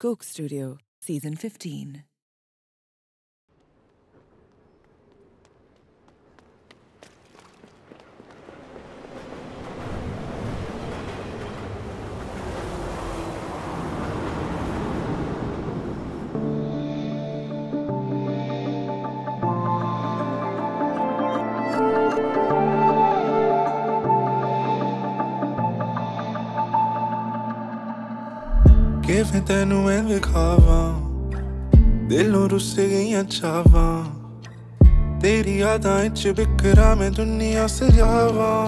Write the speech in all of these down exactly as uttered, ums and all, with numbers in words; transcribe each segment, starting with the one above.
Coke Studio, Season fifteen. ਕਿਵੇਂ ਤੈਨੂੰ ਮੈਂ ਵਿਖਾਵਾਂ ਦਿਲੋਂ ਰੁੱਸ ਗਈਆਂ ਚਾਵਾਂ ਤੇਰੀ ਯਾਦਾਂ ਵਿੱਚ ਬਿਖਰਾ ਮੈਂ ਦੁਨੀਆ ਸਜਾਵਾਂ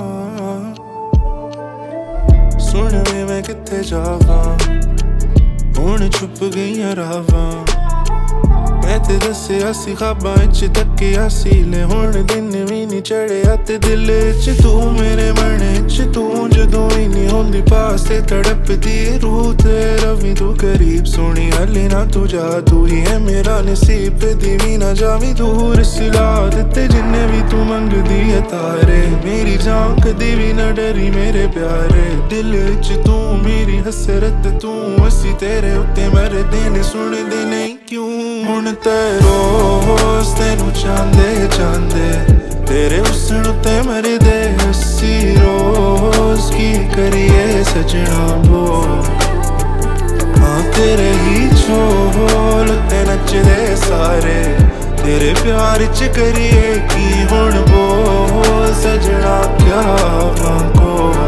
ਸੁਣ ਵੇ ਮੈਂ ਕਿੱਥੇ ਜਾਵਾਂ ਹੁਣ ਛੁਪ ਗਈਆਂ ਰਾਵਾਂ ਮੈਂ ਤੇ ਦੱਸਿਆ ਸੀ ਖ਼ਾਬਾਂ ਵਿੱਚ ਤੱਕਿਆ ਸੀ ਲੈ ਹੁਣ ਦਿਨ ਵੀ ਨਹੀਂ ਚੜਿਆ ਤੇ ਦਿਲ ਵਿੱਚ ਤੂੰ ਮੇਰੇ ਮਨ ਵਿੱਚ ਤੂੰ ਜਦੋਂ ਵੀ ਨਹੀਂ ਹੁੰਦੀ ਪਾਸ ਤੇ ਤੜਪਦੀ ਰੂਹ ਤੇਰਾ ਵੀ ਤੂੰ ਕਰੀਬ ਸੋਹਣੀ ਹਲੇ ਨਾ ਤੂੰ ਜਾ ਤੂੰ ਹੀ ਹੈ ਮੇਰਾ ਨਸੀਬ ਦੀ ਵੀ ਨਾ ਜਾਵੀਂ ਦੂਰ ਸਿਲਾ ਦਿੱਤੇ ਜਿੰਨੇ ਵੀ ਤੂੰ ਮੰਗਦੀ ਹੈ ਤਾਰੇ ਮੇਰੀ ਜਾਨ ਕਦੀ ਵੀ ਨਾ ਡਰੀ ਮੇਰੇ ਪਿਆਰੇ ਦਿਲ ਵਿੱਚ ਤੂੰ ਮੇਰੀ ਹਸਰਤ ਤੂੰ ਅਸੀਂ ਤੇਰੇ ਉੱਤੇ ਮਰਦੇ ਨੇ ਸੁਣਦੇ ਨਹੀਂ ਕਿਉਂ ਹੁਣ ਤੇ ਰੋਜ਼ ਤੈਨੂੰ ਚਾਹੁੰਦੇ ਚਾਹੁੰਦੇ ਤੇਰੇ ਹੁਸਨ ਉੱਤੇ ਮਰਦੇ ਅਸੀਂ ਰੋਜ਼ ਕੀ ਕਰੀਏ ਸਜਣਾ ਬੋਲ ਹਾਂ ਤੇਰੇ ਹੀ ਝੋਲ ਉੱਤੇ ਨੱਚਦੇ ਸਾਰੇ ਤੇਰੇ ਪਿਆਰ ਚ ਕਰੀਏ ਕੀ ਹੁਣ ਬੋਲ ਸਜਣਾ ਕਿਆ ਮੰਗੋ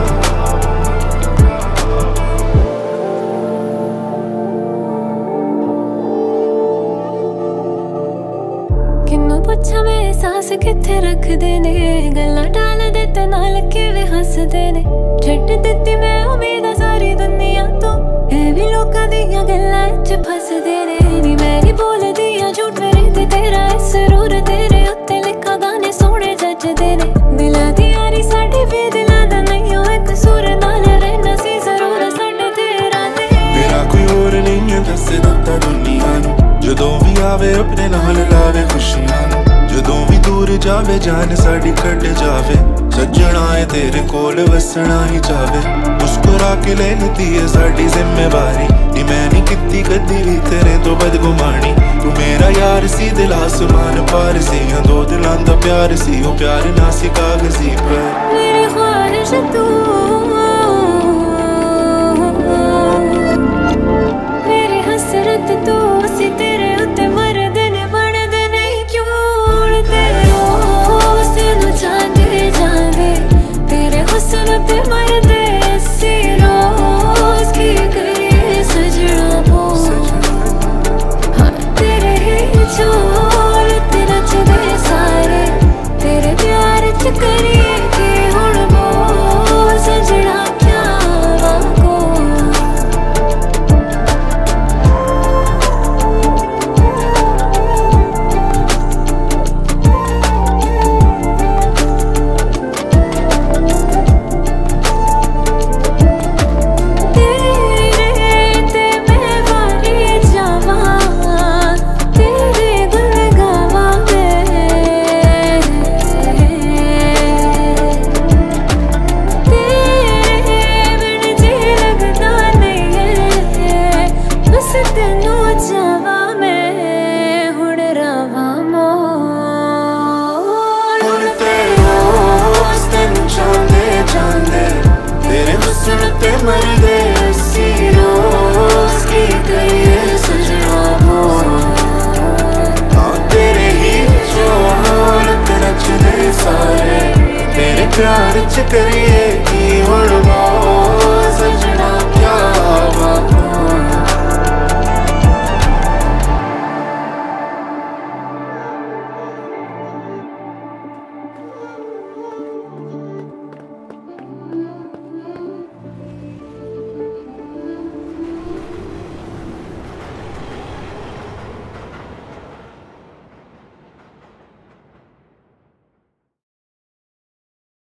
ਪੁੱਛਾਂ ਮੈਂ ਅਹਿਸਾਸ ਕਿੱਥੇ ਰੱਖਦੇ ਨੇ ਗੱਲਾਂ ਟਾਲਦੇ ਤੇ ਨਾਲ ਕਿਵੇਂ ਹੱਸਦੇ ਨੇ ਛੱਡ ਦਿੱਤੀ ਮੈਂ ਉਮੀਦਾਂ ਸਾਰੀ ਦੁਨੀਆ ਤੋਂ ਇਹ ਵੀ ਲੋਕਾਂ ਦੀਆਂ ਗੱਲਾਂ 'ਚ ਫਸਦੇ ਨੇ ਨੀ ਮੈਂ ਨੀ ਬੋਲਦੀ ਆ ਝੂਠ ਮੇਰੇ ਤੇ ਤੇਰਾ ਸਰੂਰ ਤੇਰੇ ਉੱਤੇ ਲਿਖਾ ਗਾਣੇ ਸੋਹਣੇ ਜੱਜਦੇ ਨੇ ਦਿਲਾਂ ਦੀ ਯਾਰੀ ਸਾਡੀ ਵੀ ਦਿਲਾਂ ਦਾ ਨਹੀਂ ਉਹ ਇੱਕ ਸੁਰ ਨਾਲ ਰਹਿਣਾ ਸੀ ਜ਼ਰੂਰ ਸਾਡੇ ਤੇਰਾ ਤੇ ਮੇਰਾ ਕੋਈ ਹੋਰ ਨਹੀਂ ਹੈ ਦੱਸ ਦਿੱਤਾ ਦੁਨੀਆ ਨੂੰ ਜਦੋਂ ਵੀ ਆਵੇ ਆਪਣੇ ਨਾਲ ਲਾਵੇ ਖੁਸ਼ੀਆਂ ਨੂੰ ਜਦੋਂ ਵੀ ਦੂਰ ਜਾਵੇ ਜਾਨ ਸਾਡੀ ਕੱਢ ਜਾਵੇ ਸੱਜਣਾ ਏ ਤੇਰੇ ਕੋਲ ਵਸਣਾ ਹੀ ਚਾਵੇ ਮੁਸਕਰਾ ਕੇ ਲੈ ਲੈਂਦੀ ਏ ਸਾਡੀ ਜ਼ਿੰਮੇਵਾਰੀ ਨੀ ਮੈਂ ਨਹੀਂ ਕੀਤੀ ਕਦੀ ਵੀ ਤੇਰੇ ਤੋਂ ਬਦਗੁਮਾਨੀ ਤੂੰ ਮੇਰਾ ਯਾਰ ਸੀ ਦਿਲ ਆਸਮਾਨ ਪਾਰ ਸੀ ਦੋ ਦਿਲਾਂ ਦਾ ਪਿਆਰ ਸੀ ਉਹ ਪਿਆਰ ਨਾ ਸੀ ਕਾਗਜ਼ੀ ਪਰ ਮੇਰੀ ख्वाहिश ਤੂੰ ਮੇਰੀ ਹਸਰਤ ਤੂੰ ਅਸੀਂ ਤੇਰੇ ਉੱਤੇ ਮਰਦੇ ਨੇ ਬਣਦੇ ਨਹੀਂ ਕਿਉਂ ਉੜਦੇ ਰੋਜ਼ ਤੈਨੂੰ ਚਾਹੁੰਦੇ ਜਾਂਦੇ ਤੇਰੇ ਹੁਸਨ ਤੇ ਮਰਦੇ ਅਸੀਂ ਰੋਜ਼ ਕੀ ਕਰੀਏ ਸਜਣਾ ਬੋਲ ਹਾਂ ਤੇਰੇ ਹੀ ਝੋਲ ਤੇ ਨੱਚਦੇ ਸਾਰੇ ਤੇਰੇ ਪਿਆਰ ਚ ਕਰੀਏ ਕੀ ਹੁਣ ਬੋਲ ਸਜਣਾ ਮਰਦੇ ਅਸੀਂ ਰੋਜ਼ ਕੀ ਕਰੀਏ ਸਜਣਾ ਬੋਲ ਹਾਂ ਤੇਰੇ ਹੀ ਝੋਲ ਤੇ ਨੱਚਦੇ ਸਾਰੇ ਤੇਰੇ ਪਿਆਰ ਚ ਕਰੀਏ ਕੀ ਹੁਣ ਬੋਲ ਸਜਣਾ